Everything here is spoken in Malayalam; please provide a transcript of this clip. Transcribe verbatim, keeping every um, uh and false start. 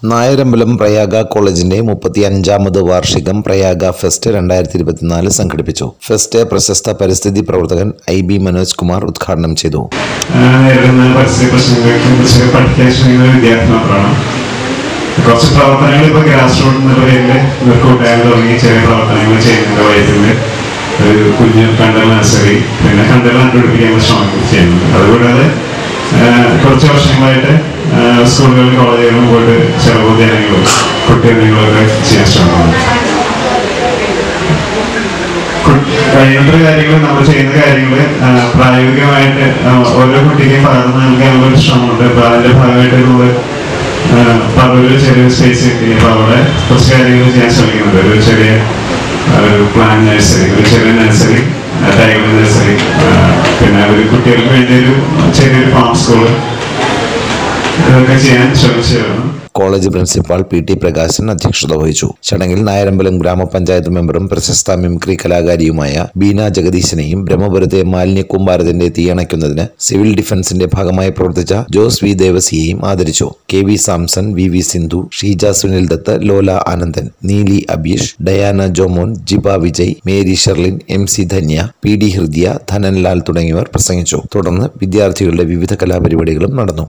നായരമ്പലം പ്രയാഗ കോളേജിന്റെ മുപ്പത്തി അഞ്ചാമത് വാർഷികം പ്രയാഗ ഫെസ്റ്റ് രണ്ടായിരത്തി ഇരുപത്തിനാല് സംഘടിപ്പിച്ചു. ഫെസ്റ്റ് പ്രശസ്ത പരിസ്ഥിതി പ്രവർത്തകൻ ഐ ബി മനോജ് കുമാർ ഉദ്ഘാടനം ചെയ്തു. കുറച്ച് പ്രവർത്തനങ്ങൾ ഇപ്പോൾ ഗ്രാസ് റൂട്ട് എന്ന പേരിൽ കൂട്ടായ്മ തുടങ്ങി ചെറിയ പ്രവർത്തനങ്ങൾ ചെയ്യുന്നുണ്ട്. വൈദ്യുതി ഒരു കുഞ്ഞ് കണ്ടൽ നഴ്സറി, പിന്നെ കണ്ടൽ കണ്ടുപിടിപ്പിക്കാൻ ശ്രമം ചെയ്യുന്നുണ്ട്. അതുകൂടാതെ കുറച്ച് വർഷങ്ങളായിട്ട് സ്കൂളുകളിലും കോളേജുകളിലും പോയിട്ട് ചെറുപ്പുദ്യാനങ്ങളും കുട്ടികളുമൊക്കെ ചെയ്യാൻ ശ്രമിക്കുന്നുണ്ട്. കഴിയുന്നത്ര കാര്യങ്ങൾ നമ്മൾ ചെയ്യുന്ന കാര്യങ്ങൾ പ്രായോഗികമായിട്ട് ഓരോ കുട്ടിക്കും പകർന്നു നൽകാനുള്ള ഒരു ശ്രമമുണ്ട്. അപ്പോൾ അതിൻ്റെ ഭാഗമായിട്ട് നമ്മൾ പറവൂര് ചെറിയ സ്പേസ് കിട്ടി. അപ്പോൾ അവിടെ കുറച്ച് കാര്യങ്ങൾ ചെയ്യാൻ ശ്രമിക്കുന്നുണ്ട്. ഒരു ചെറിയ ഒരു പ്ലാൻ നഴ്സറി, ഒരു ചെറിയ നഴ്സറി, ടൈഗർ നഴ്സറി, പിന്നെ ഒരു കുട്ടികൾക്ക് വേണ്ടി ഒരു ചെറിയൊരു ഫാം സ്കൂള്, ഇതൊക്കെ ചെയ്യാൻ ശ്രമിച്ചിരുന്നു. College principal P T Prakashan അധ്യക്ഷത വഹിച്ചു. ചടങ്ങിൽ നായരമ്പലം ഗ്രാമപഞ്ചായത്ത് മെമ്പറും പ്രശസ്ത മിമിക്രി കലാകാരിയുമായ ബീന ജഗദീശനെയും ബ്രഹ്മപുരത്തെ മാലിന്യ കൂമ്പാരത്തിന്റെ തീയണയ്ക്കുന്നതിന് സിവിൽ ഡിഫൻസിന്റെ ഭാഗമായി പ്രവർത്തിച്ച ജോസ് വി ദേവസിയെയും ആദരിച്ചു. K V Samson, V V Sindhu, Sheeja Sunil Dutt, Lola Anandan, Neeli Abeesh, Diana Jomon, Jiba Vijay, Mary Sherlin, M C Dhanya, P D Hridaya, Dhananlal തുടങ്ങിയവർ പ്രസംഗിച്ചു. തുടർന്ന് വിദ്യാർത്ഥികളുടെ വിവിധ കലാപരിപാടികളും നടന്നു.